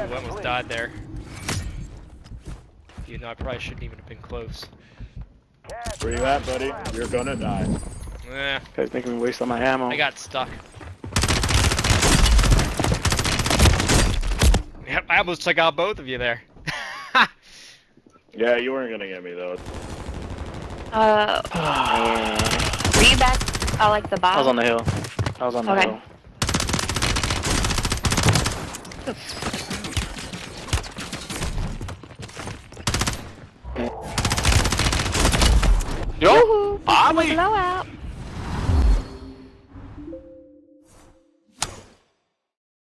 I almost died there. You know, I probably shouldn't even have been close. Where you at, buddy? You're gonna die. Eh, Guys making me waste all my ammo. I got stuck. Yep, I almost took out both of you there. Yeah, you weren't gonna get me though. Were you back like the bottom? I was on the hill. I was on the Okay. hill. Yo! Woohoo! Ollie! Blowout!